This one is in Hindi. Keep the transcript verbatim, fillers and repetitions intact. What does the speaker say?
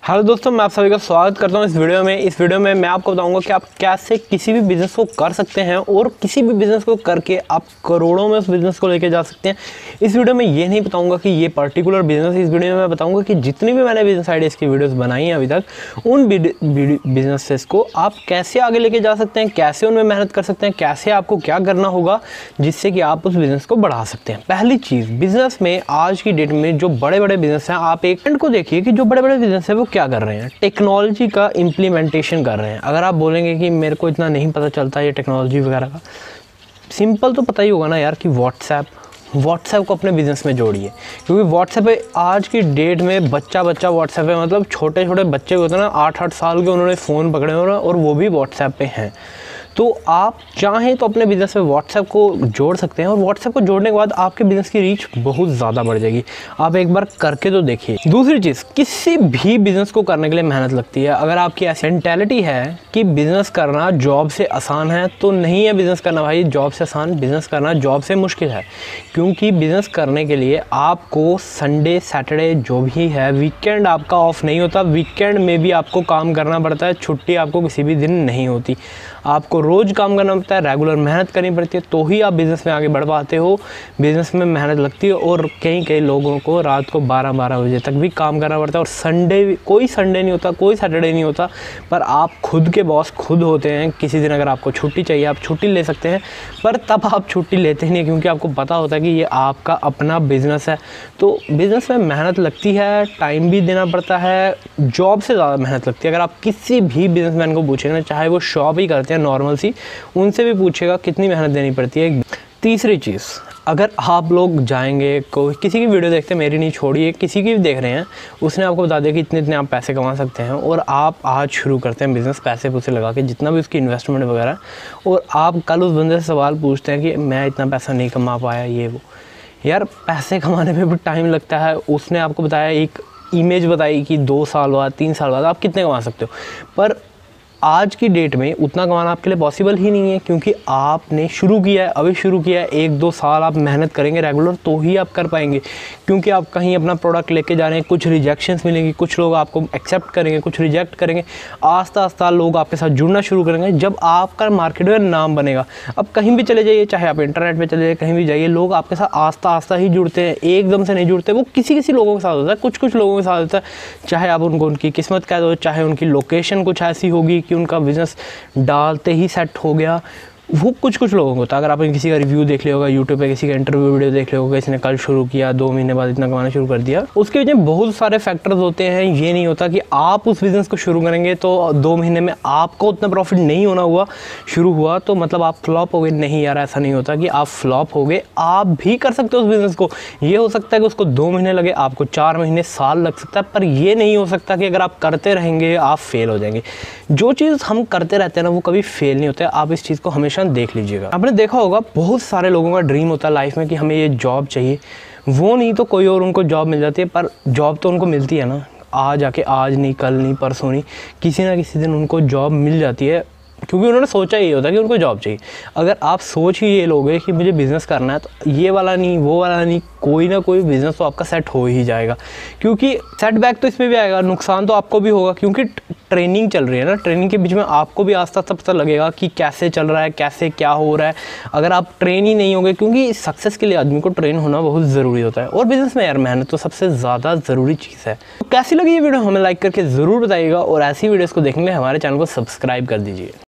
हेलो दोस्तों, मैं आप सभी का स्वागत करता हूं इस वीडियो में। इस वीडियो में मैं आपको बताऊंगा कि आप कैसे किसी भी बिज़नेस को कर सकते हैं और किसी भी बिज़नेस को करके आप करोड़ों में उस बिज़नेस को लेके जा सकते हैं। इस वीडियो में ये नहीं बताऊंगा कि ये पर्टिकुलर बिज़नेस, इस वीडियो में मैं बताऊंगा कि जितनी भी मैंने बिज़नेस आइडियाज़ की वीडियोज़ बनाई हैं अभी तक, उन बिजनेसेस को आप कैसे आगे लेके जा सकते हैं, कैसे उनमें मेहनत कर सकते हैं, कैसे आपको क्या करना होगा जिससे कि आप उस बिज़नेस को बढ़ा सकते हैं। पहली चीज़, बिज़नेस में आज की डेट में जो बड़े बड़े बिज़नेस हैं, आप एक ट्रेंड को देखिए कि जो बड़े बड़े बिज़नेस हैं वो क्या कर रहे हैं, टेक्नोलॉजी का इम्प्लीमेंटेशन कर रहे हैं। अगर आप बोलेंगे कि मेरे को इतना नहीं पता चलता ये टेक्नोलॉजी वगैरह का, सिंपल तो पता ही होगा ना यार कि व्हाट्सएप व्हाट्सएप को अपने बिज़नेस में जोड़िए, क्योंकि व्हाट्सएप पे आज की डेट में बच्चा बच्चा व्हाट्सएप है, मतलब छोटे छोटे बच्चे होते हैं ना, आठ आठ साल के, उन्होंने फ़ोन पकड़े हुए और वो भी व्हाट्सएप पे हैं। तो आप चाहें तो अपने बिज़नेस में व्हाट्सएप को जोड़ सकते हैं और व्हाट्सएप को जोड़ने के बाद आपके बिज़नेस की रीच बहुत ज़्यादा बढ़ जाएगी। आप एक बार करके तो देखिए। दूसरी चीज़, किसी भी बिज़नेस को करने के लिए मेहनत लगती है। अगर आपकी ऐसी मेंटालिटी है कि बिज़नेस करना जॉब से आसान है, तो नहीं है बिज़नेस करना भाई जॉब से आसान, बिज़नेस करना जॉब से मुश्किल है। क्योंकि बिज़नेस करने के लिए आपको संडे सैटरडे जो भी है, वीकेंड आपका ऑफ नहीं होता, वीकेंड में भी आपको काम करना पड़ता है, छुट्टी आपको किसी भी दिन नहीं होती, आपको रोज़ काम करना पड़ता है, रेगुलर मेहनत करनी पड़ती है, तो ही आप बिज़नेस में आगे बढ़ पाते हो। बिज़नेस में मेहनत लगती है और कई कई लोगों को रात को बारह बारह बजे तक भी काम करना पड़ता है। और संडे, कोई संडे नहीं होता, कोई सैटरडे नहीं होता, पर आप खुद के बॉस खुद होते हैं। किसी दिन अगर आपको छुट्टी चाहिए, आप छुट्टी ले सकते हैं, पर तब आप छुट्टी लेते ही नहीं, क्योंकि आपको पता होता है कि ये आपका अपना बिज़नेस है। तो बिज़नेस में मेहनत लगती है, टाइम भी देना पड़ता है, जॉब से ज़्यादा मेहनत लगती है। अगर आप किसी भी बिज़नेसमैन को पूछेंगे ना, चाहे वो शॉप ही करते हैं नॉर्मल सी, उनसे भी पूछेगा कितनी मेहनत देनी पड़ती है। तीसरी चीज़, अगर आप लोग जाएंगे, कोई किसी की वीडियो देखते हैं, मेरी नहीं छोड़िए, किसी की भी देख रहे हैं, उसने आपको बता दिया कि इतने इतने आप पैसे कमा सकते हैं, और आप आज शुरू करते हैं बिज़नेस पैसे पूसे लगा के, जितना भी उसकी इन्वेस्टमेंट वगैरह, और आप कल उस बंदे से सवाल पूछते हैं कि मैं इतना पैसा नहीं कमा पाया, ये वो। यार पैसे कमाने में भी टाइम लगता है। उसने आपको बताया, एक इमेज बताई कि दो साल बाद, तीन साल बाद आप कितने कमा सकते हो, पर आज की डेट में उतना कमाना आपके लिए पॉसिबल ही नहीं है, क्योंकि आपने शुरू किया है, अभी शुरू किया है। एक दो साल आप मेहनत करेंगे रेगुलर, तो ही आप कर पाएंगे, क्योंकि आप कहीं अपना प्रोडक्ट लेके जा रहे हैं, कुछ रिजेक्शंस मिलेंगी, कुछ लोग आपको एक्सेप्ट करेंगे, कुछ रिजेक्ट करेंगे। आस्ता आस्ता लोग आपके साथ जुड़ना शुरू करेंगे। जब आपका मार्केट में नाम बनेगा, अब कहीं भी चले जाइए, चाहे आप इंटरनेट पर चले जाइए, कहीं भी जाइए, लोग आपके साथ आस्ता आस्ता ही जुड़ते हैं, एकदम से नहीं जुड़ते। वो किसी किसी लोगों के साथ होता है, कुछ कुछ लोगों के साथ होता है, चाहे आप उनको उनकी किस्मत कह दो, चाहे उनकी लोकेशन कुछ ऐसी होगी कि उनका बिज़नेस डालते ही सेट हो गया। वो कुछ कुछ लोगों को होता है। अगर आपने किसी का रिव्यू देख लिया होगा यूट्यूब पे, किसी का इंटरव्यू वीडियो देख लिया होगा, किसी ने कल शुरू किया, दो महीने बाद इतना कमाना शुरू कर दिया, उसके वजह बहुत सारे फैक्टर्स होते हैं। ये नहीं होता कि आप उस बिज़नेस को शुरू करेंगे तो दो महीने में आपको उतना प्रॉफिट नहीं होना हुआ, शुरू हुआ तो मतलब आप फ्लॉप हो गए। नहीं यार, ऐसा नहीं होता कि आप फ्लॉप हो गए, आप भी कर सकते हो उस बिज़नेस को। ये हो सकता है कि उसको दो महीने लगे, आपको चार महीने, साल लग सकता है, पर ये नहीं हो सकता कि अगर आप करते रहेंगे आप फेल हो जाएंगे। जो चीज़ हम करते रहते हैं ना, वो कभी फेल नहीं होता है। आप इस चीज़ को हमेशा देख लीजिएगा। आपने देखा होगा बहुत सारे लोगों का ड्रीम होता है लाइफ में कि हमें ये जॉब चाहिए, वो नहीं तो कोई और उनको जॉब मिल जाती है, पर जॉब तो उनको मिलती है ना, आज आके, आज नहीं, कल नहीं, परसों नहीं, किसी ना किसी दिन उनको जॉब मिल जाती है, क्योंकि उन्होंने सोचा ये होता है कि उनको जॉब चाहिए। अगर आप सोच ही ये लोगे कि मुझे बिज़नेस करना है, तो ये वाला नहीं, वो वाला नहीं, कोई ना कोई बिज़नेस तो आपका सेट हो ही जाएगा। क्योंकि सेटबैक तो इसमें भी आएगा, नुकसान तो आपको भी होगा, क्योंकि ट्रेनिंग चल रही है ना। ट्रेनिंग के बीच में आपको भी आस्ता आस्ता पता लगेगा कि कैसे चल रहा है, कैसे क्या हो रहा है। अगर आप ट्रेन ही नहीं होंगे, क्योंकि सक्सेस के लिए आदमी को ट्रेन होना बहुत ज़रूरी होता है, और बिज़नेस में यार मेहनत तो सबसे ज़्यादा ज़रूरी चीज़ है। तो कैसी लगी ये वीडियो हमें लाइक करके ज़रूर बताइएगा, और ऐसी वीडियोज़ को देखने के लिए हमारे चैनल को सब्सक्राइब कर दीजिए।